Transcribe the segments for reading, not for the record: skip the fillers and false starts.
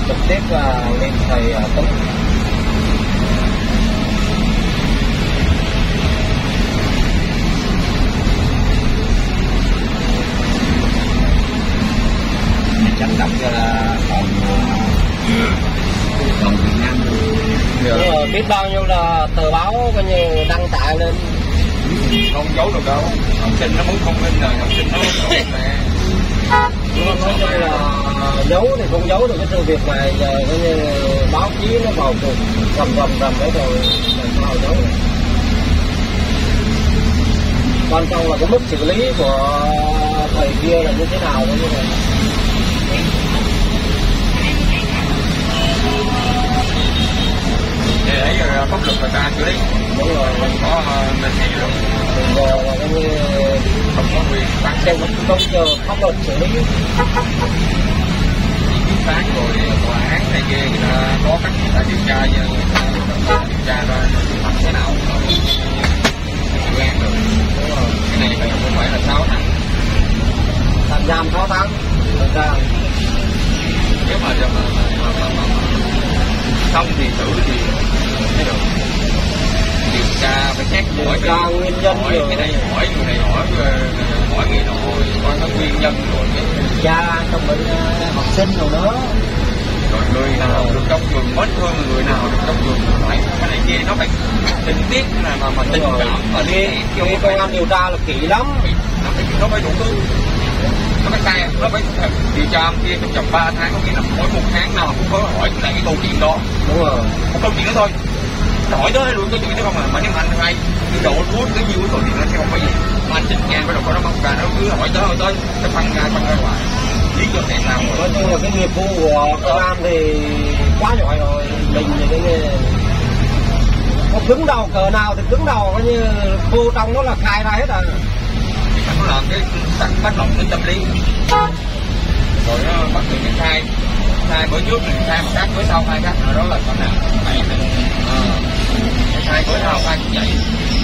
trực tiếp là lên thầy Tuấn. Chẳng đọc cho là còn Việt Nam nhưng biết bao nhiêu là tờ báo coi như đăng tải lên không giấu được đâu, học sinh nó muốn thông minh rồi, học sinh nó nhưng mà nói chung là giấu thì không giấu được cái sự việc này, giờ coi như báo chí nó vào cuộc rầm đấy rồi làm sao giấu được. Quan trọng là cái mức xử lý của thầy kia là như thế nào đó như này. để ấy rồi pháp luật người ta xử lý, Đúng rồi, không có mình gì đâu, giờ là coi như không có quyền phán xét, không chờ pháp luật xử lý. kiểm phán rồi tòa án này kia người ta có cách người ta điều tra, như người ta điều tra ra làm thế nào dự án được. Đúng rồi. Cái này không phải là 6 tháng, Tạm giam 6 tháng. Thật ra nếu mà xong thì xử thì thấy được, điều tra phải xét hỏi nguyên nhân hỏi cái này hỏi người này hỏi người nọ coi có nguyên nhân rồi cha trong bệnh học sinh rồi đó, rồi người nào được trong trường mất thương, người nào được trong trường phải cái này kia nó phải tình tiết là mà tình cảm và đi cái công an điều tra là kỹ lắm, nó phải đủ thứ, nó phải khai, nó phải điều tra kia trong vòng 3 tháng, có nghĩa là mỗi một tháng nào cũng có hỏi lại cái câu chuyện đó. đúng rồi, một câu chuyện đó thôi, hỏi tới luôn cái chuyện đó không mà nếu mà anh hay cái độ cuối cái nhiêu cái câu chuyện nó sẽ không có gì, mà anh chỉnh ngang bắt đầu có nó móc ra, nó cứ hỏi tới cái phân ra hoài lý do tại sao. nói chung là cái nghiệp vụ của công an thì quá giỏi rồi, mình thì cái có cứng đầu cờ nào thì cứng đầu, coi như vô trong nó là khai ra hết à. Nó làm cái tác động đến tâm lý, rồi nó bắt được cái khai bữa trước mình khai một khác, bữa sau khai khác, đó là con nào phải khai bữa sau khai cũng vậy.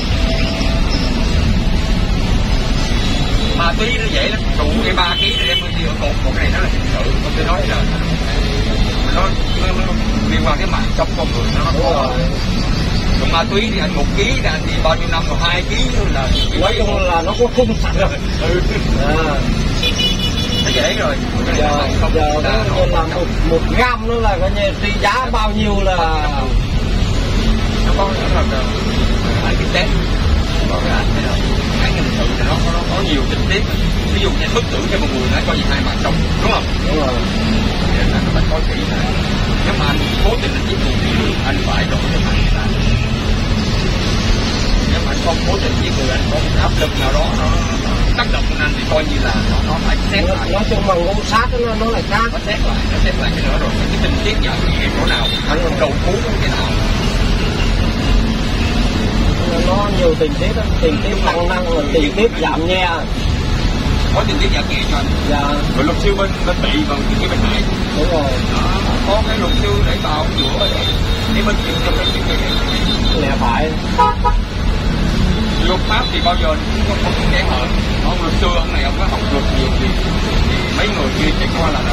Ma túy nó dễ lắm, đủ cái 3 kg thì em đi ở một cái này nó là hình sự, không tôi nói là nó liên quan đến mạng sống con người nó có. Còn ma túy thì anh 1 kg thì anh thì bao nhiêu năm rồi, 2 kg là nói chung là nó có khung sẵn rồi. Nó dễ rồi. Giờ nó là một gram nó là coi như trị giá bao nhiêu là nó có cái test, có cái ảnh nào án hình sự thì nó có nhiều tình tiết, ví dụ như bức tử cho một người nó có gì 2 mạng sống, đúng không? đúng rồi. Nên là nó phải có kỹ này. Nếu mà anh cố tình anh giết người, anh phải đổi cho mạng người ta. Nếu mà anh không cố tình giết người, anh có một áp lực nào đó nó tác động lên anh thì coi như là nó phải xét lại. Nói chung bằng ngũ sát nó lại khác. Nó xét lại cái nữa rồi cái tình tiết giảm nhẹ chỗ nào, anh đầu cú cái nào. Nó nhiều tình tiết đó, tình tiết tăng năng rồi tình tiết giảm nhẹ. Có tình tiết giảm nhẹ cho anh. Dạ. Rồi luật sư bên bị còn cái bên hại. Đúng rồi. Đó, có cái luật sư để vào giữa để bên chịu cho cái lẽ phải. Luật pháp thì bao giờ cũng không kém hơn. Luật sư ông này ông có học luật nhiều thì mấy người kia chỉ qua là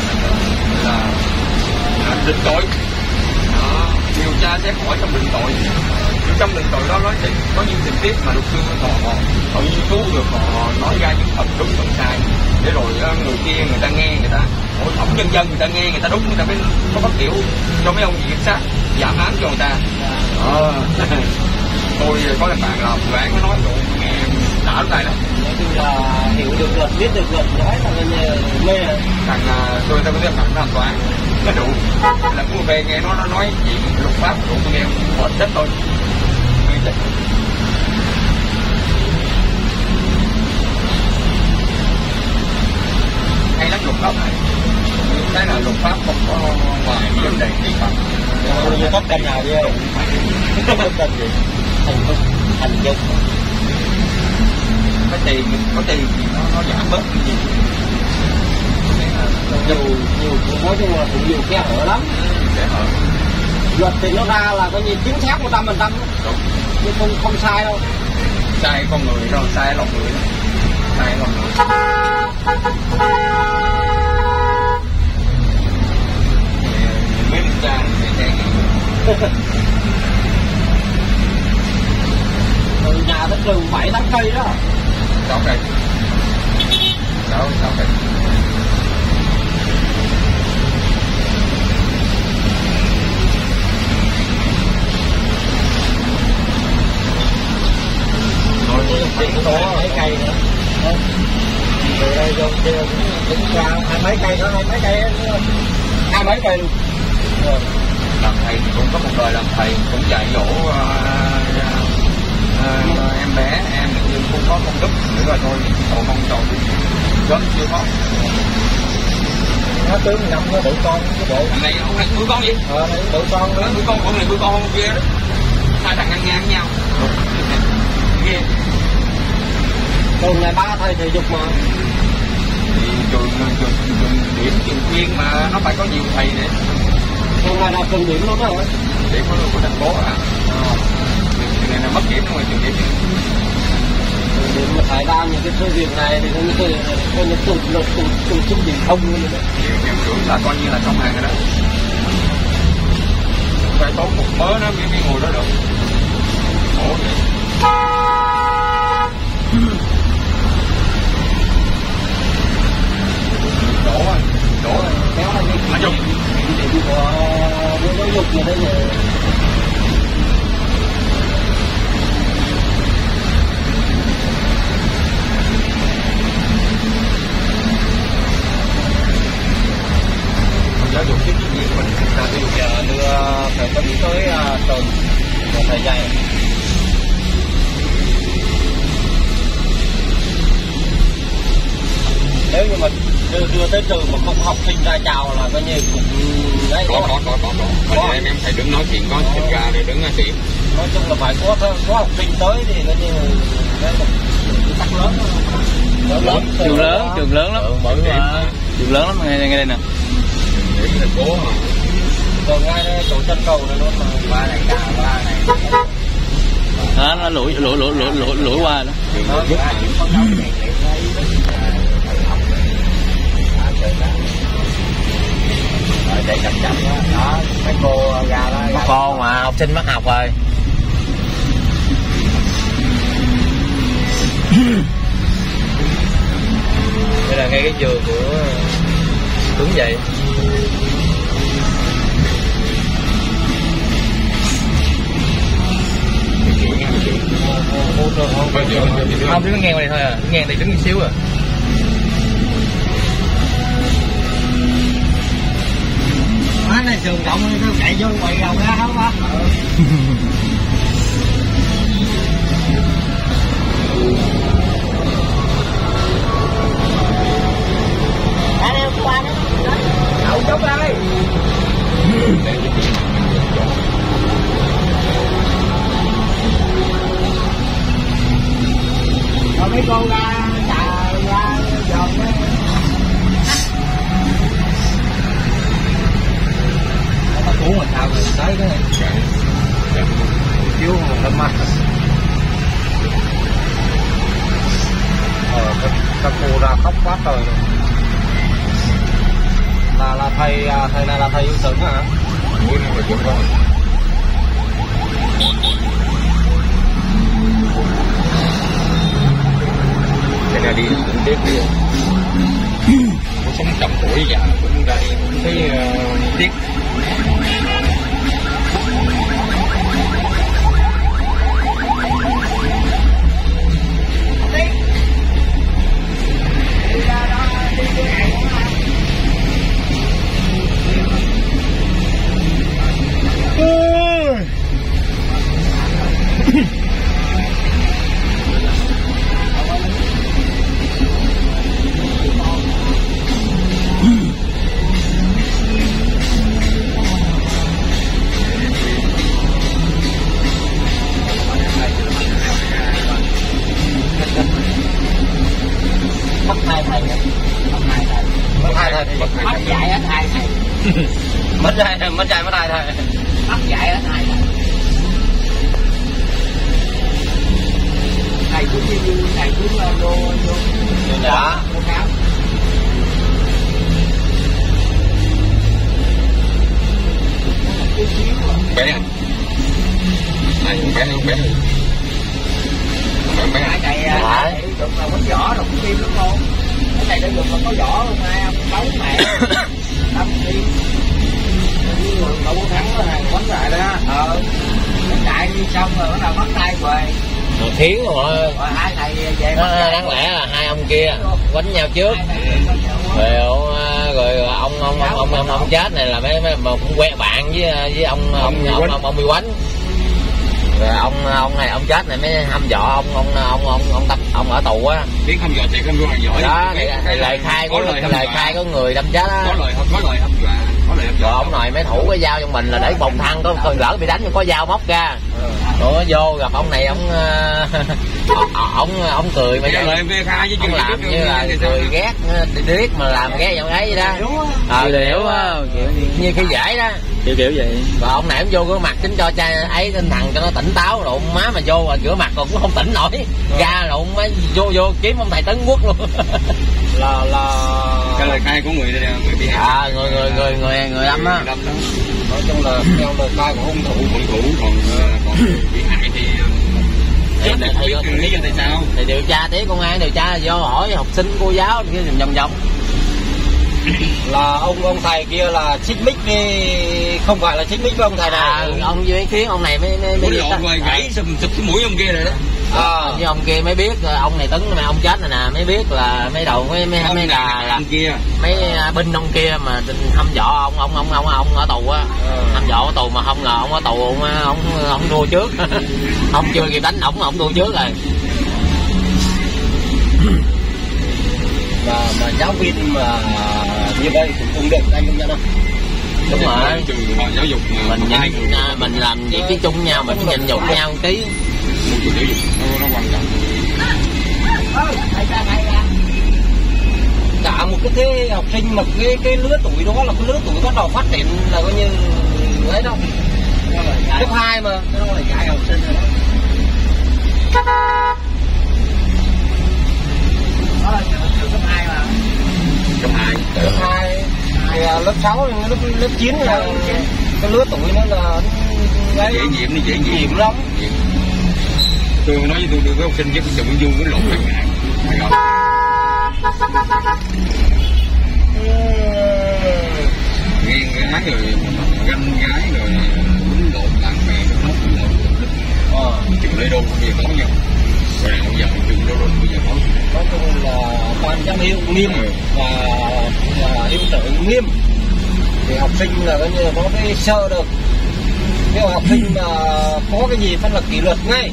định tội. Đó, điều tra xét hỏi trong định tội. Trong định tội đó nói thì có những tình tiết mà luật sư họ nghiên cứu được, họ nói ra những thật đúng thật sai, để rồi người kia người ta nghe, người ta hội thẩm nhân dân người ta nghe, người ta đúng, người ta mới có phát biểu cho mấy ông cảnh sát giảm án cho người ta. Tôi có một bạn làm vụ án nó nói rồi nghe đã lúc này đó. Nói chung là hiểu được luật, biết được luật, nói là mê. Thằng tôi có biết bạn làm tòa án nó đủ là mua về nghe nó nói gì luật pháp đủ tôi nghe một chết thôi. Hay lắm luật pháp này, cái là luật pháp không có ngoài vấn đề tiền bạc. Tôi có kênh nào đi không? Có kênh gì? Thành dụng. Có tiền thì nó giảm bớt cái gì. Nhiều nói chung là cũng nhiều kẽ hở lắm. Kẽ hở. Luật thì nó ra là có gì chính xác 100%, nhưng không sai đâu. Sai con người đâu, sai lòng người đó. Sai lòng người. 7-8 cây đó. 6 cây. 6 cây. Chỉ có mấy cây nữa. Từ đây vô kia cũng qua 20 mấy cây nữa, 20 mấy cây nữa. 20 mấy cây luôn. Làm thầy thì cũng có một đời làm thầy, cũng dạy dỗ em bé, em nhưng không có công đức nữa rồi thôi, cầu mong cầu rất chưa có. Nó tướng năm nó bự con cái bộ. Này ông này nuôi con gì? Này bự con nữa. Nuôi con này nuôi con không kia đó. Hai thằng ăn ngang nhau. Ghê. Trường này 3 thầy thể dục mà. Thì trường điểm trường chuyên mà nó phải có nhiều thầy để. Trường này là trường điểm luôn đó hả? Điểm của thành phố à? Trường này là mất điểm rồi, trường điểm. Điểm mà thầy làm những cái sự việc này thì cũng có những tụt chút điểm không luôn đấy. Hiệu trưởng là coi như là trong hàng rồi đó. Phải tốt một mớ nó mới ngồi đó được. Khổ vậy. Đổ kéo là gì? mà dùng Điểm của bộ giáo dục như thế này. giáo dục cái gì mình là ví dụ giờ đưa phải có biết tới trường một thời gian. Nếu như mà đưa tới trường mà không học sinh ra chào là coi như cũng đấy. Có. Bây giờ em phải đứng nói chuyện có sinh ra để đứng nói chuyện. Nói chung là phải có học sinh tới thì coi như đấy là tắc lớn. Trường lớn lắm. Trường lớn lắm ngay đây nè. Điểm thành phố mà. Còn ngay đây chỗ chân cầu này nó Ba này cả ba này. Đó, nó lủi qua đó. Rồi để chậm đó, mấy cô ra đó. Có con mà học sinh mất học rồi. Đây là ngay cái giường của Tuấn vậy. Không, đứng ngang qua đây thôi à, đứng ngang đây đứng xíu à. má này trường động nó chạy vô quầy đầu ra không á. Đậu chút đây. Rồi mấy con ra dòm đó. Nó cuốn làm sao rồi tới cái này. Chiếu mà nó mắt. Các cô ra khóc quá trời rồi. Là thầy này là thầy yêu tưởng hả? Muốn nó phải chụp con. Thế là đi cũng tiếp đi. Có sống chậm tuổi già cũng ra đi cũng thấy tiếc. Mất hai thầy. Mất hai thầy. Mất dạy hết hai thầy. Mất dạy mất hai thầy. Mất dạy hết hai thầy. Thầy cũng đô dạ. Bé này. Này bé không bé. Bé không có võ không ai đấu mẹ đâm đi đậu thắng nó hàng quánh lại đó chạy đi xong rồi bắt đầu bắt tay về Thiến rồi hai này về đáng lẽ là hai ông kia quánh nhau trước rồi ông chết này là mấy cũng quen bạn với ông bị quánh rồi ông này ông chết này mới hăm dọa ông ở tù á. Tiếng hăm dọa thì không vô hàng giỏi đó này lời khai có người đâm chết á, có lời hăm dọa rồi ông này mới thủ cái dao trong mình là để bồng thăng có lỡ bị đánh có dao móc ra rồi vô gặp ông này ông cười mà ông làm như là cười ghét điếc mà làm ghét giọng ấy vậy đó hiểu như cái giải đó kiểu vậy. Rồi ông này ông vô rửa mặt chính cho cha ấy tinh thần cho nó tỉnh táo rồi má mà vô rồi rửa mặt còn cũng không tỉnh nổi ra rồi ông mới vô kiếm ông thầy Tấn Quốc luôn là cái lời khai của người bị hại người đâm á. Nói chung là theo lời khai của hung thủ còn bị hại thì lý do tại sao thì điều tra tiếp, công an điều tra là do hỏi học sinh cô giáo kia vòng là ông thầy kia là xích mích với không phải là xích mích với ông thầy này ông với khiến ông này mới rồi gãy sụp cái mũi ông kia rồi đó với ông kia mới biết ông này Tấn mà ông chết này nè mới biết là mấy đầu mấy là kia mấy binh ông kia mà hăm dọa ông ở tù á hăm dọa ở tù mà không ngờ ông ở tù ông thua trước ông chưa kịp đánh ông thua trước rồi. Mà giáo viên mà như vậy cũng được anh công nhận không? Đúng rồi. Trường giáo dục mình làm việc với chung nhau mình nhìn nhục nhau một tí. Môi trường giáo dục nó quan trọng. Cả một cái thế học sinh mà cái lứa tuổi đó là cái lứa tuổi bắt đầu phát triển là coi như ấy đâu. Cấp 2 mà cái đó là dạy học sinh rồi đó. Đó là trường cấp 2 mà. Cấp 2 thì lớp 6 lớp 9 là cái lứa tuổi nó là dễ nhiễm lắm. Tôi nói với tôi học sinh chứ đừng có vui cái lộn phải không? Ghen gái rồi ganh gái rồi quýnh lộn bạn bè nó lộn trường Lê Đô bây giờ nói nhau rồi nào giờ trường Lê Đô bây giờ nói chung là ban giám hiệu nghiêm và hiệu trưởng nghiêm thì học sinh là coi như là có cái sơ được, nếu học sinh mà có cái gì phải là kỷ luật ngay.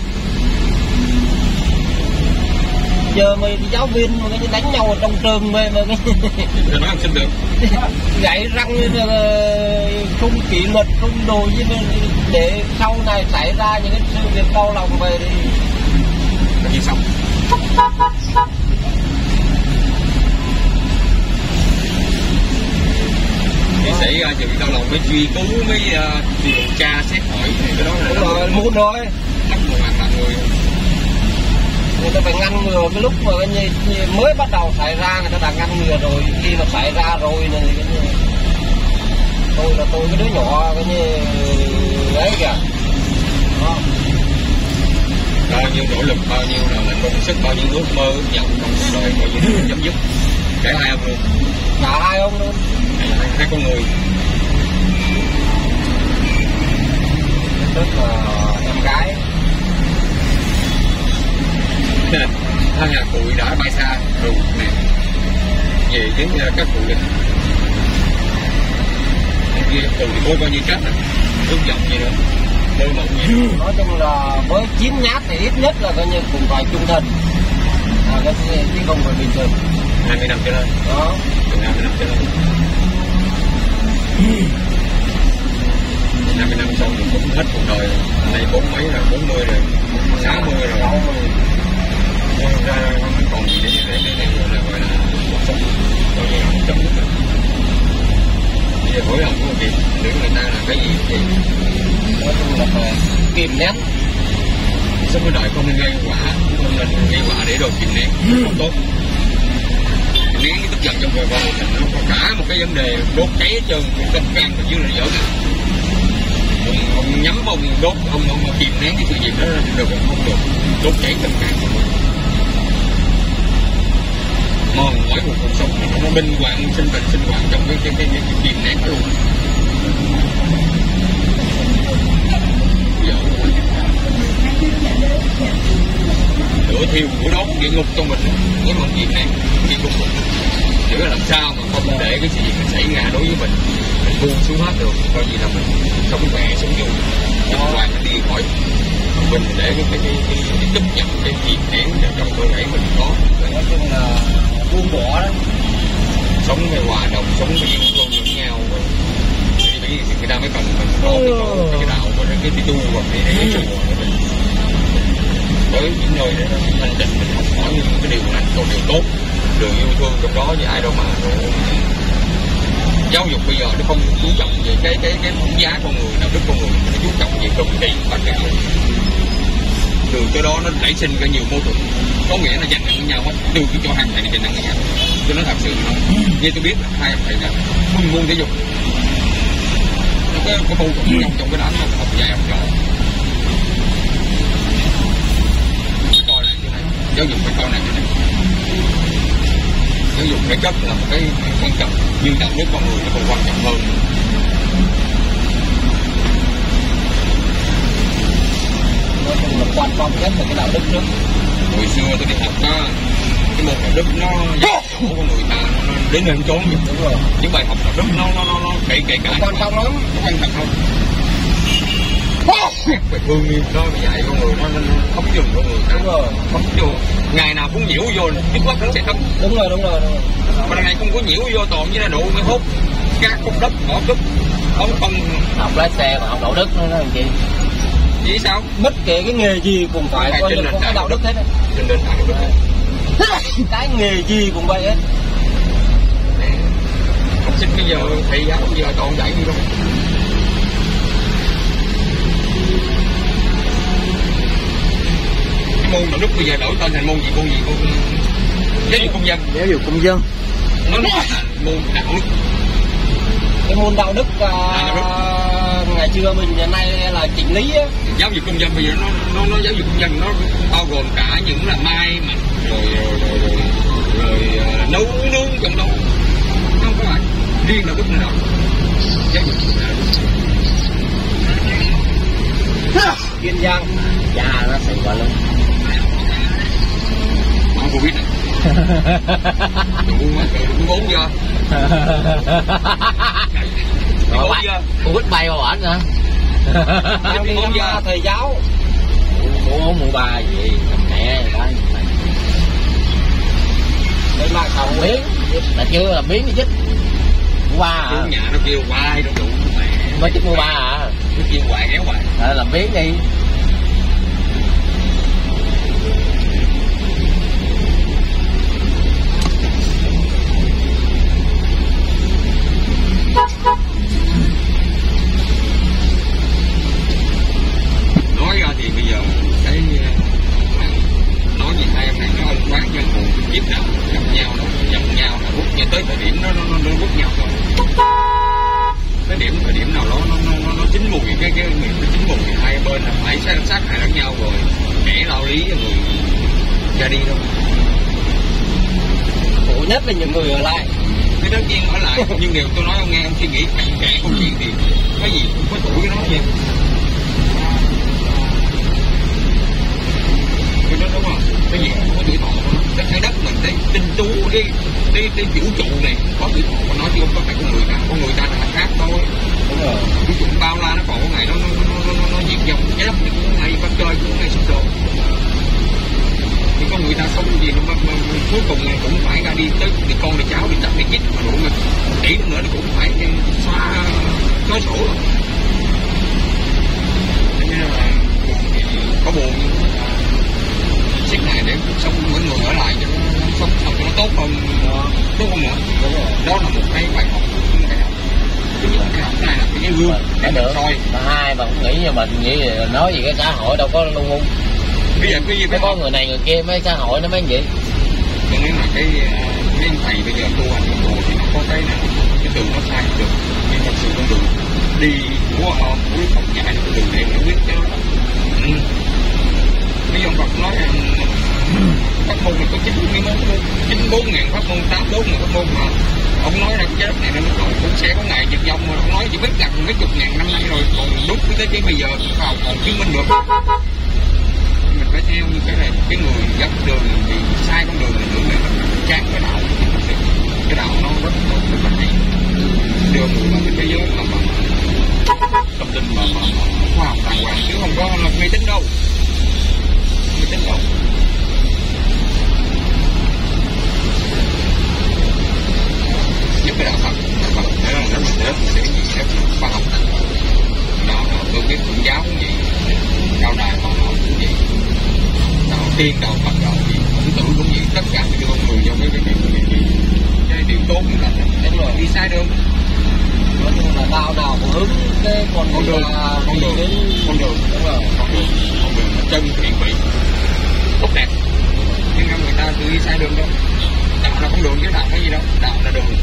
Giờ mà giáo viên mà cái đánh nhau ở trong trường mà cái nói học sinh được gãy răng như không kỷ luật không đồ như để sau này xảy ra những cái sự việc đau lòng về thì xong. Thì xảy ra chuyện đau lòng mới truy cứu mới điều tra xét hỏi thì cái đó là đúng rồi muốn rồi bắt một mặt là người ta phải ngăn ngừa cái lúc mà cái mới bắt đầu xảy ra người ta đã ngăn ngừa rồi, khi mà xảy ra rồi này tôi cái đứa nhỏ cái như ấy kìa đó. Bao nhiêu nỗ lực, bao nhiêu là công sức, bao nhiêu ước mơ ước vọng trong cuộc đời bao nhiêu chấm dứt để hai ông luôn, cả hai ông luôn, hai con người. tức là em gái hai nhà cụ đã bãi xa rồi nè về với các cụ đình kia tù thì coi như chết rồi ước vọng gì nữa mơ mộng gì nữa. Nói chung là với 9 nhát thì ít nhất là coi như cũng phải trung thân chứ không phải bình thường 20 năm trở lên đó, từ 20 năm trở lên 50 năm xong thì cũng hết cuộc đời rồi. Này 40 mấy rồi, 40 rồi, 60 rồi. Ra không còn gì để gọi là cuộc sống coi như không chấm dứt được. Bây giờ hối hận của kịp để người ta là cái gì thì nói chung là phải kìm nén. sống cái đời không nên gây họa, không nên gây họa để rồi kìm nén không tốt. Nén cái tức giận trong người vào nó có cả một cái vấn đề đốt cháy hết trơn, tâm can và dưới là dở ông nhắm ông đốt ông kìm nén cái sự việc đó được không được đốt cháy tâm can. mòn mỏi một cuộc sống nó minh hoàng sinh hoạt trong cái kìm nén luôn. Lửa thiêu của đốt địa ngục trong mình với một việc này khi cùng mình để làm sao mà không để cái gì xảy ra đối với mình buông xuống hết được, coi như là mình sống khỏe sống vui hoàn đi khỏi mình để cái chấp nhận cái việc nén trong cơ thể mình có nói chung là buông bỏ đó, sống về hòa đồng, sống về yêu thương lẫn nhau. Bởi vì người ta mới cần có cái đạo, có cái tu hoặc cái chùa tới những nơi để thanh tịnh mình học hỏi những cái điều lành, còn điều tốt, đường yêu thương trong đó với ai đâu mà giáo dục bây giờ nó không chú trọng về cái phẩm giá con người, đạo đức con người, nó chú trọng về công ty bác đạo. Từ cái đó nó nảy sinh ra nhiều mâu thuẫn, có nghĩa là giành ăn với nhau hết, từ cái cho hai thầy này giành ăn với nhau. Tôi nói thật sự nó như tôi biết là hai thầy là môn thể dục, nó có mâu thuẫn nhau trong cái đó, nó học dài học trò. Coi lại như này, giáo dục phải coi lại như này. Giáo dục thể chất là một cái quan trọng, nhưng đạo đức con người nó còn quan trọng hơn. nói chung là quan trọng nhất là cái đạo đức nữa. Hồi xưa tôi đi học đó, cái môn đạo đức nó dạy dỗ con người ta nó đến nơi chốn vậy. Đúng rồi. Những bài học đạo đức nó kể cả quan trọng lắm, quan trọng không? Phải thương yêu nó dạy con người nó không dừng con người ta. Đúng rồi. Không vô ngày nào cũng nhiễu vô dứt khoát nó sẽ thấm. Đúng rồi. Mà đằng này không có nhiễu vô toàn như là độ mới hút cát hút đất bỏ cúp không học lái xe mà học đạo đức nữa làm gì? Vì sao? Bất kể cái nghề gì cũng phải coi như có cái đạo đức hết. Trên nền tảng đạo đức. Cái nghề gì cũng vậy hết. Học sinh bây giờ thầy giáo bây giờ toàn dạy gì đâu. Cái môn đạo đức bây giờ đổi tên thành môn gì cô giáo dục công dân. Giáo dục công dân. Nó là môn đạo đức. Cái môn đạo đức ngày xưa mình hiện nay là chỉnh lý á. Giáo dục công dân bây giờ nó giáo dục công dân nó bao gồm cả những là may mặc rồi nấu nướng trong đó, không có phải riêng đạo đức nào đâu. Giáo dục Kiên Giang Dạ nó sẽ qua luôn. không có biết này. Đủ 4 giờ. Rồi bay, con quýt bay qua bển hả? đang đi năm thầy giáo. Mua bà gì mẹ đó. Đây mà không Biến là chưa là biến đi chích. Qua hả? Nhà nó kêu hoài đâu đủ mẹ. Mới chích mua ba hả? Nó kêu hoài kéo hoài. Làm biến đi. Nói ra thì bây giờ cái nói gì hai em này nó ông bán dân hồn kiếp nào gặp nhau nó giận nhau là rút nhau tới thời điểm nó rút nhau thôi. Cái thời điểm nào đó nó chín mùi cái chín mùi hai bên là phải sát hại lẫn nhau rồi để lao lý cho người ra đi thôi. khổ nhất là những người ở lại. Cái tất nhiên ở lại nhưng điều tôi nói ông nghe, ông suy nghĩ cặn kẽ câu chuyện thì cái gì cũng có tuổi nó vậy. Cái đó đúng không? Cái gì cũng có tuổi thọ của nó. Cái đất mình đấy tinh tú đi vũ trụ này có tuổi thọ của nó chứ không có phải con người ta là khác thôi. Đúng rồi. Vũ trụ bao la nó còn có ngày nó diệt vong, cái đất này cũng có ngày bắt chơi cũng có ngày sụp đổ. Thì con người ta sống gì mà cuối cùng này cũng phải ra đi tới đi con đi cháu đi tập đi chích mà đủ mà tỷ nữa thì cũng phải xóa sổ rồi. Thế nên là có buồn xét này để cuộc sống mỗi người ở lại cho nó sống sao cho nó tốt hơn, đúng không ạ? Đó là một cái bài học. Cái học này là cái gương để mình soi. Hai mà cũng nghĩ như mình vậy, nói gì cái xã hội đâu có luôn. Bây giờ cái có người này người kia mấy xã hội nó mới vậy. Cho nên là cái thầy bây giờ tu hành của cô thì nó có cái này, cái đường nó sai được, nhưng thật sự con đường đi của Phật dạy là đường để giải quyết cho nó. Bây giờ Phật nói là Phật môn mình có 94.000 pháp môn, 84.000 pháp môn mà ông nói ra cái trái đất này nó cũng sẽ có ngày diệt vong, mà ông nói chỉ biết gần mấy chục ngàn năm nay rồi, còn đúng tới cái bây giờ còn chứng minh được. Mình phải theo như cái này, cái người dắt đường thì sai con đường này nữa này chán cái đạo, nó rất là hay, đưa người vào cái thế giới mà tâm linh mà khoa học đàng hoàng chứ không có là mê tín đâu, giúp cái đạo Phật để mình sẽ khoa học. Đạo tôi biết Phật giáo cũng vậy, đạo Đài Phật học cũng vậy, đạo Tiên, đạo Phật, đạo gì cũng tự cũng vậy, tất cả đưa con người vào cái điều tốt như là đúng rồi, đi sai đường. Nói chung là đạo nào cũng hướng cái con đường đúng rồi, con đường chân thiện mỹ tốt đẹp, nhưng mà người ta tự đi sai đường đâu. Đạo là con đường chứ đạo cái gì đâu, đạo là đường,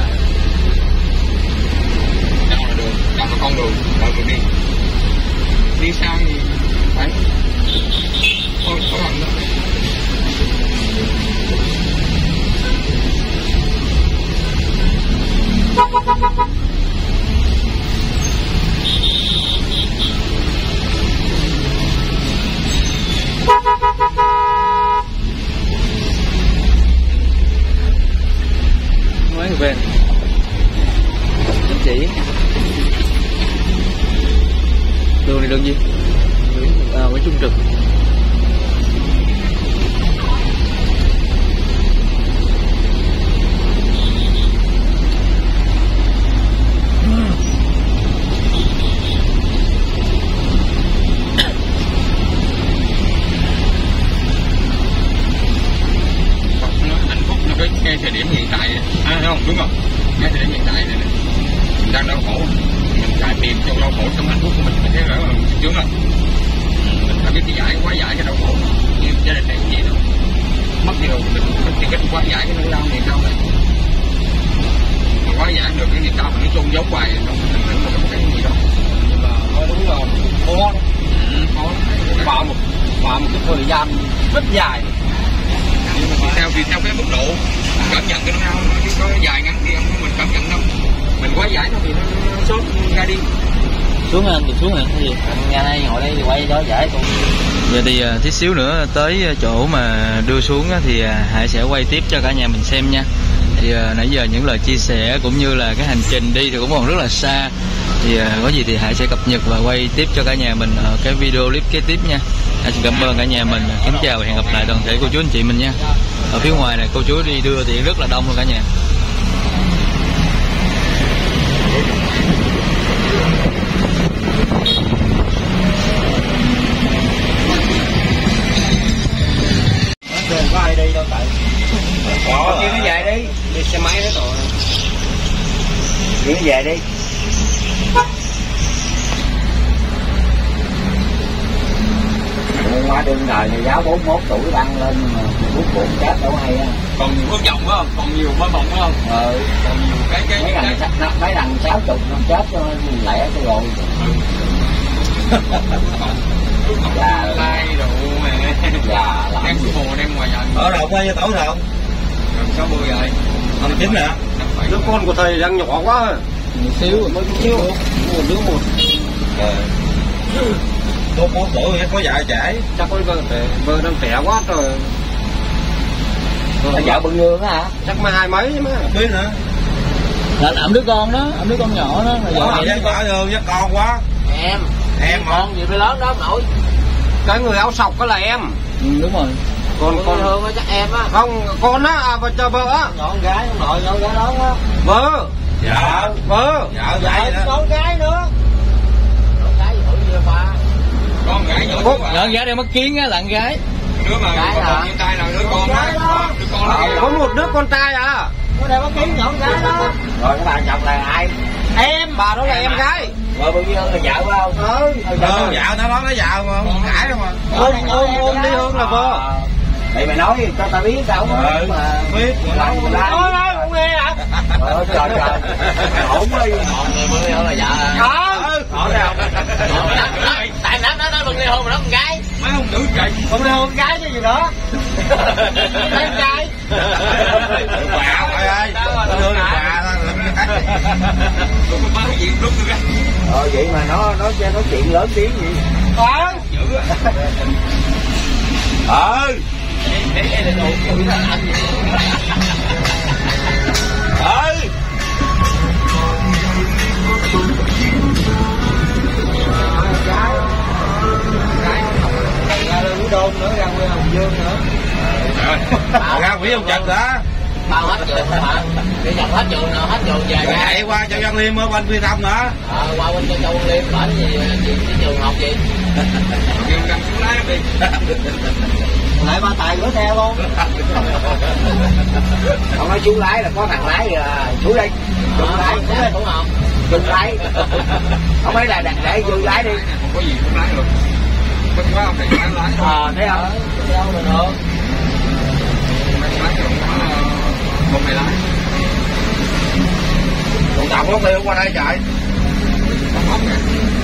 đạo là con đường, mọi người đi sai thì phải thôi có bằng đó. Nói về anh chỉ đường này đường gì? Nguyễn Trung Trực. Ngay thời điểm hiện tại không đúng không? Ngay thời điểm hiện tại này mình đang đau khổ, mình phải tìm cho đau khổ trong hạnh phúc của mình thấy rõ là mình sướng lắm. Mình phải biết quá giải cái đau khổ, như gia đình này cũng vậy đâu, mất gì đâu mình tìm cách quá giải cái nỗi đau niềm đau này, mà quá giải được cái niềm đau mình chôn giấu hoài nó mình không có cái gì đâu. Nhưng mà nói đúng là khó vào một cái thời gian rất dài. Thì theo cái mức độ cảm nhận cái nỗi đau nó chứ có dài ngắn thì không mình cảm nhận đâu, mình quá giải nó thì nó sốt ra đi. Xuống anh, xuống anh cái gì? Anh nghe đây ngồi đây thì quay đó giải con. Giờ thì tí xíu nữa tới chỗ mà đưa xuống thì Hải sẽ quay tiếp cho cả nhà mình xem nha. Thì nãy giờ những lời chia sẻ cũng như là cái hành trình đi thì cũng còn rất là xa. Thì có gì thì Hải sẽ cập nhật và quay tiếp cho cả nhà mình cái video clip kế tiếp nha. Hải xin cảm ơn cả nhà mình. Kính chào và hẹn gặp lại toàn thể cô chú anh chị mình nha. Ở phía ngoài này cô chú đi đưa thì rất là đông luôn cả nhà. Đường có ai đi đâu tại Có kêu nó về đi xe máy đó rồi. Kêu nó về đi. Qua đường đời thì giáo 41 tuổi đăng lên mà cuối cùng chết đâu hay á. Còn nhiều hướng vọng phải không? Còn nhiều mới bồng phải không? Còn nhiều mấy đằng 60 năm chết cho lẻ cái rồi. Dạ lai đồ mà. Dạ đem hồ đem ngoài nhận. Ở đâu bao nhiêu tuổi rồi? 60 rồi. 59 nè. Đứa con của thầy đang nhỏ quá. Một xíu rồi mới chút xíu. Một đứa một. 41 tuổi có vợ trễ. Chắc có vợ đang trẻ quá rồi. Là vợ bưng gương á hả? Chắc mà 20 mấy mà. Biết nữa. Là ẩm đứa con đó, ẩm đứa con nhỏ đó. Vợ với vợ đường với con quá. Em con gì mới lớn đó nổi. Cái người áo sọc đó là em. Đúng rồi. Con Hương á chắc em á. Không, con á, chờ vợ á. Con gái con nội con gái lớn á. Vợ. Dạ. Vợ. Dạ gái đó. Con gái nữa. Con gái gì thử như ba. Con gái nhỏ. Con gái đeo mắt kiến á là con gái. Đứa mà gái con con trai là đứa con á. Đứa con đó. Có một đứa con trai à. Có đeo mắt kiến nhỏ con gái đó. Rồi cái bà chồng là ai? Em, bà đó là em gái. Rồi bao nhiêu là vợ phải không? Vợ nó nói nó vợ mà không cãi đâu mà. Ôm đi Hương là vợ. Vậy mày nói cho ta biết đâu mà biết. Nói không nghe hả? Trời trời. Ổn đi. Còn 10 bữa nữa là vợ. Không. Tại nó Không ly hôn mà nó con gái. Mấy ông nữ chạy. Không ly hôn con gái chứ gì nữa. Con gái. Quà phải ơi. Đưa quà thôi. Còn có cái gì lúc nữa. Vậy mà nó chuyện lớn tiếng gì. Dữ Ra Quý Đôn nữa, ra quê Hồng Dương nữa. ra quỷ ông Trật hả? Bao hết trường hả? Đi dọc hết trường nào, hết trường về ra. Chạy qua cho Văn Liêm ở bên Phi Thông nữa. Qua bên cho Văn Liêm ở gì trường học gì? Kêu cầm xuống lái đi. Lại ba Tài gửi theo luôn. Ông nói chú lái là có thằng lái chú đây. Chú lái đúng không? Chú lái. Ông ấy là đặt để chú lái đi. Không có gì không lái được. Bất quá ông này lái. Thấy không? Đâu mà được. Lái được không mày lái. Còn tàu có tiêu qua đây chạy. Không ốc kìa.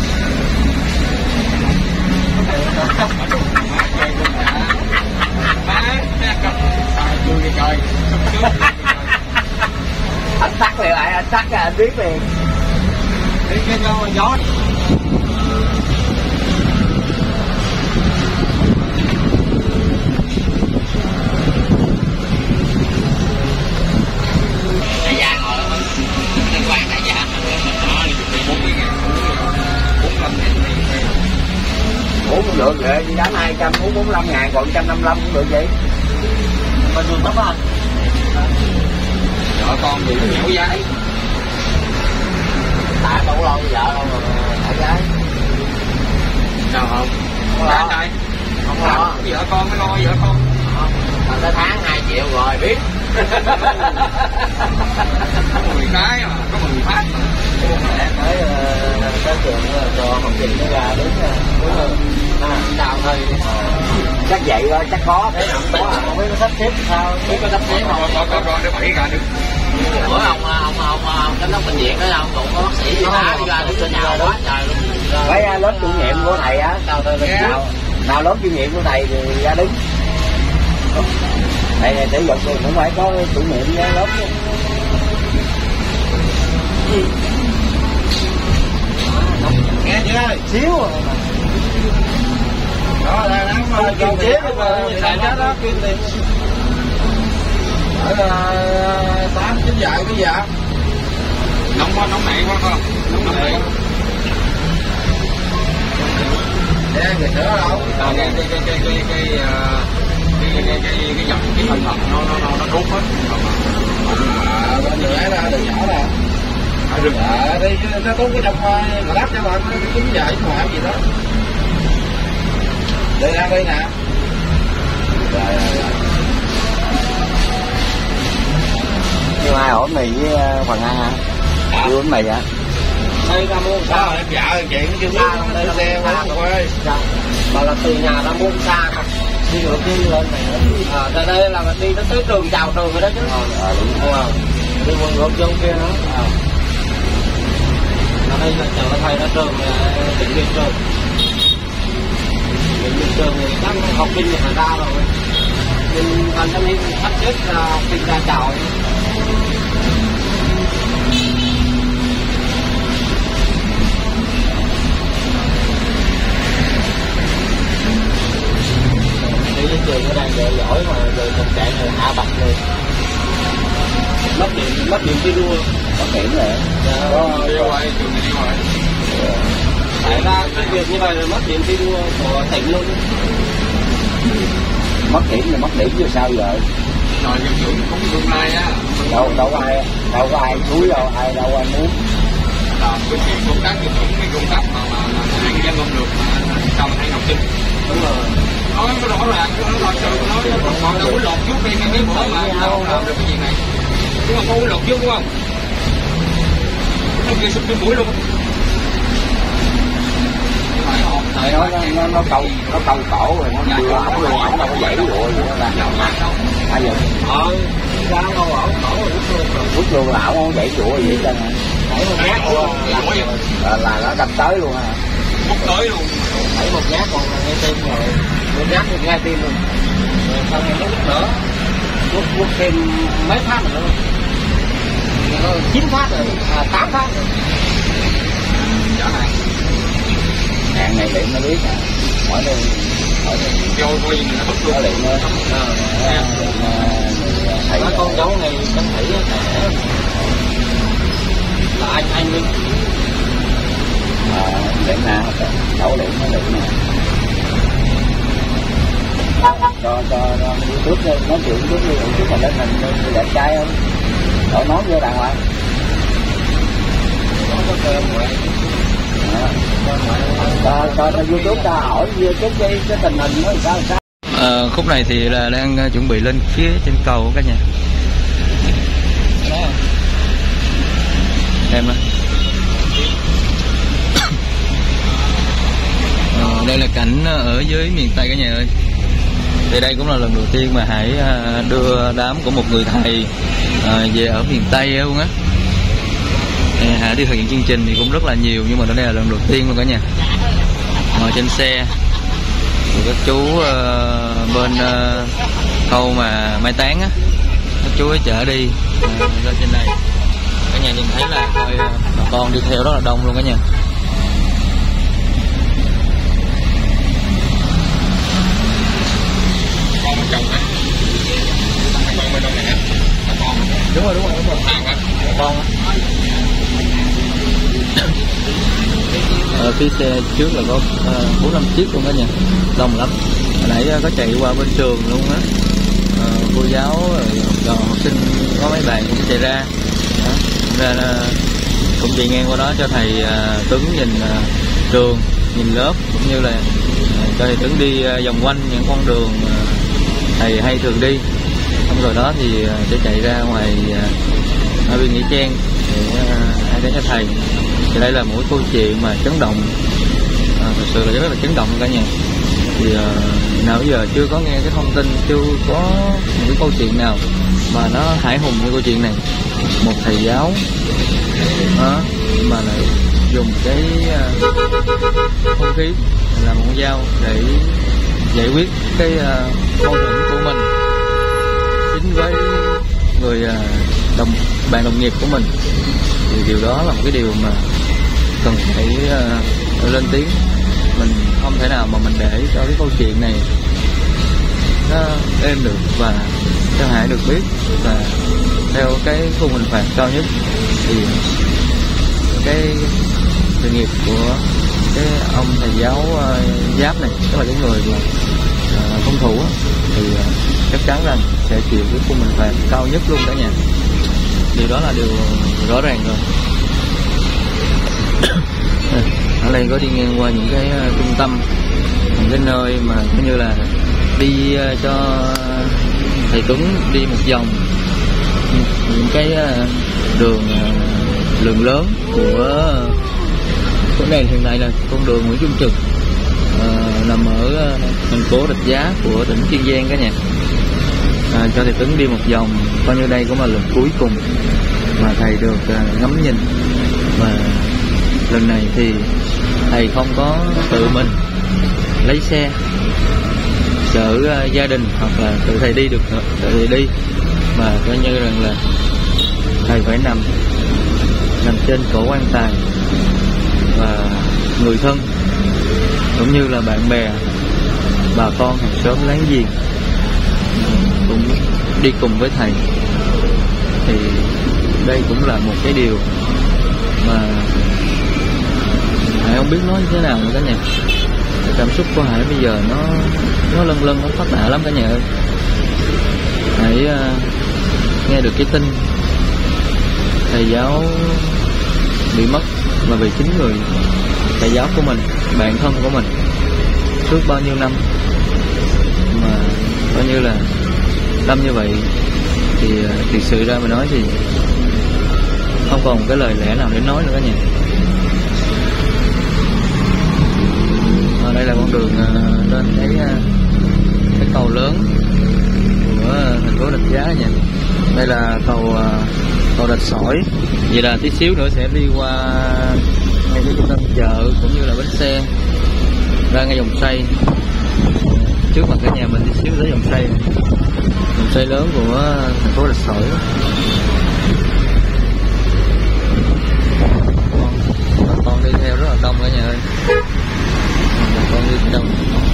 Anh tắt lại, anh tắt anh biết liền. Đi cái gió. Đại gia ngồi liên quan đại gia. 4 cũng được vậy, đi đám 200, 45 ngàn, còn 155 cũng được vậy. Mà đường tấp anh. Vợ con thì nhổ giấy. Tại đâu có lo vợ đâu mà đại gái. Sao không? Không lo. Đây. Không lo. Vợ con mới lo vợ con. Mà tới tháng 2 triệu rồi biết. Có 10 cái mà, có 10 phát mà. Em tới trường cho học sinh nó ra đứng đào thôi. Chắc vậy thôi, chắc có. Thế nào không có, không biết nó sắp xếp sao, biết có sắp xếp không. Có để 7 ra đứng. Bữa ông giám đốc bệnh viện đó ông cũng có bác sĩ y tá đi ra đứng trên nào quá trời luôn. Với lớp chủ nhiệm của thầy á, nào lớp chủ nhiệm của thầy thì ra đứng. Thầy này thể dục thì cũng phải có chủ nhiệm với lớp chứ. Nghe chưa? Xíu rồi. Đó là nó kiềm chế mà thầy đó kiềm liền. Ở 8 9 giờ cái giờ. Nóng quá, nóng nảy quá không? Nóng nảy. Để người sửa đâu? Cái dòng cái thành phần nó rút hết. Bên người ấy ra đường nhỏ nè. Đi nó có cái trong gà lát cho bạn nó 9 giờ ngoài gì đó. Đi ra đây nè. Rồi. Nhưng ai ổn mì với phần ăn hả? Đưa bánh mì hả? Đây ra mua sao em vợ chuyện chưa biết đây xe quá quê. Mà là từ nhà ra mua xa mà. Đi được đi lên này. Đây là mình đi nó tới trường chào trường rồi đó chứ. Đúng không? Đi mua ngược vô kia nữa. Ở đây là chờ thầy ra trường định viên trường. Định viên trường thì các học sinh thì phải ra rồi. Nhưng thành thanh niên sắp xếp học sinh ra chào. Đi đến trường nó đang dạy giỏi mà rồi còn chạy rồi hạ bậc rồi. Mất điểm thi đua. Có điểm rồi. Đi hoài, trường này đi hoài. Tại ra cái việc như vậy là mất điểm thi đua của tỉnh luôn. Mất điểm thì mất điểm chứ sao giờ? Rồi dân chủ cũng có tương lai á. Đâu có ai thúi đâu ai muốn. Làm cái chuyện công tác dân chủ, cái công tác mà an dân không được mà sao mà hay học sinh. Đúng rồi. Nói cái rõ ràng, nó lo trường nói còn đâu có lột trước đi mấy bữa mà đâu làm được cái gì này. Nhưng mà không có lột trước đúng không? Nó kia sụp cái mũi luôn. Nó câu cổ rồi nó đưa ổng luôn, ổng đâu có dãy rụa gì đó ra. Ai giờ? Ra đâu ổng cổ rồi Rút luôn là ổng không dãy rụa gì hết trơn. Đẩy một mét luôn là nó đâm tới luôn ha. Hút tới luôn. Thấy một nhát còn ngay tim rồi, một nhát thì ngay tim luôn. Rồi sau này nó hút nữa, hút thêm mấy phát nữa. Nó 9 phát rồi, 8 phát rồi. Hàng này luyện nó biết à, mỗi nơi vô thôi mình hút luôn. nó luyện thôi. Thầy con cháu này chắc thấy là anh Minh luyện nào cháu luyện nó luyện nào cho YouTube nói chuyện trước đi, trước mà lên mình đẹp trai không, đội nón vô đàng hoàng. Có kêu ngoại cho YouTube ta hỏi cái tình hình nó sao. Khúc này thì là đang chuẩn bị lên phía trên cầu cả nhà. Em đó. Đây là cảnh ở dưới miền Tây cả nhà ơi. Thì đây cũng là lần đầu tiên mà Hải đưa đám của một người thầy về ở miền Tây luôn á. Hải đi thực hiện chương trình thì cũng rất là nhiều, nhưng mà đây là lần đầu tiên luôn cả nhà. Ngồi trên xe thì các chú bên khâu mà mai táng á, các chú ấy chở đi lên trên này. Cả nhà nhìn thấy là coi bà con đi theo rất là đông luôn cả nhà. Con một chồng này. Con bên đâu này hả? Con. Đúng rồi. Con á. Ở phía xe trước là có 4-5 chiếc luôn cả nhà, đông lắm. Hồi nãy có chạy qua bên trường luôn á, cô giáo rồi học sinh có mấy bạn cũng chạy ra. Ra cũng chạy ngang qua đó cho thầy Tuấn nhìn trường, nhìn lớp, cũng như là cho thầy Tuấn đi vòng quanh những con đường thầy hay thường đi. Xong rồi đó thì sẽ chạy ra ngoài bên Nghĩa Trang để ai đến cho thầy. Thì đây là một câu chuyện mà chấn động, thật sự là rất là chấn động cả nhà. Thì nào bây giờ chưa có nghe cái thông tin, chưa có một cái câu chuyện nào mà nó hãi hùng như câu chuyện này. Một thầy giáo mà lại dùng cái hung khí làm một con dao để giải quyết cái mâu thuẫn của mình chính với người bạn đồng nghiệp của mình. Thì điều đó là một cái điều mà cần phải lên tiếng. Mình không thể nào mà mình để cho cái câu chuyện này nó êm được và cho Hải được biết, và theo cái khung hình phạt cao nhất thì cái sự nghiệp của cái ông thầy giáo Giáp này, tức là cái người mà hung thủ thì chắc chắn rằng sẽ chịu cái khung hình phạt cao nhất luôn cả nhà. Điều đó là điều rõ ràng rồi. Ở đây có đi ngang qua những cái trung tâm, những cái nơi mà coi như là đi cho thầy Tuấn đi một vòng những cái đường lớn của này. Hiện tại là con đường Nguyễn Trung Trực, nằm ở thành phố Rạch Giá của tỉnh Kiên Giang cả nhà. Cho thầy Tuấn đi một vòng, coi như đây cũng là lần cuối cùng mà thầy được ngắm nhìn. Và lần này thì thầy không có tự mình lấy xe chở gia đình hoặc là tự thầy đi được, tự thầy đi, mà coi như rằng là thầy phải nằm trên cổ quan tài, và người thân cũng như là bạn bè, bà con hàng xóm láng giềng cũng đi cùng với thầy. Thì đây cũng là một cái điều mà Hải không biết nói như thế nào nữa cả nhà. Cảm xúc của Hải bây giờ nó lân nó phát nạ lắm cả nhà ơi. Hải nghe được cái tin thầy giáo bị mất, và vì chính người thầy giáo của mình, bạn thân của mình suốt bao nhiêu năm, mà coi như là đâm như vậy, thì thực sự ra mà nói thì không còn cái lời lẽ nào để nói nữa cả nhà. Đây là con đường lên cái cầu lớn của thành phố Rạch Giá nha. Đây là cầu Rạch Sỏi. Vậy là tí xíu nữa sẽ đi qua ngay cái trung tâm chợ cũng như là bến xe. xe ra ngay vòng xoay. Trước mặt cái nhà mình đi xíu tới vòng xoay lớn của thành phố Rạch Sỏi. Con đi theo rất là đông cả nhà ơi, con đi đông.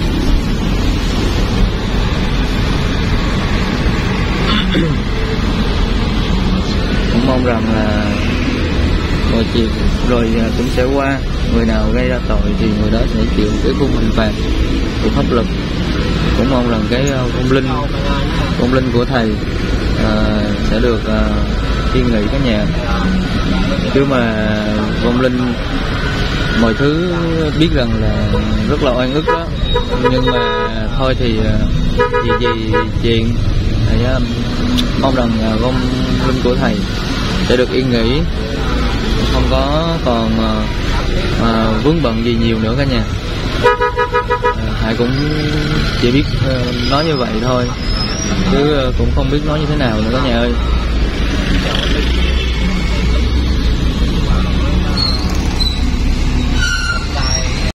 Cũng mong rằng là mọi chuyện rồi cũng sẽ qua, người nào gây ra tội thì người đó sẽ chịu cái khung hình phạt của pháp luật. Cũng mong rằng cái vong linh của thầy sẽ được yên nghỉ cả nhà. Chứ mà vong linh mọi thứ biết rằng là rất là oan ức đó, nhưng mà thôi thì gì chuyện thầy mong rằng vong linh của thầy sẽ được yên nghỉ, không có còn vướng bận gì nhiều nữa cả nhà. Thầy cũng chỉ biết nói như vậy thôi, chứ cũng không biết nói như thế nào nữa cả nhà ơi.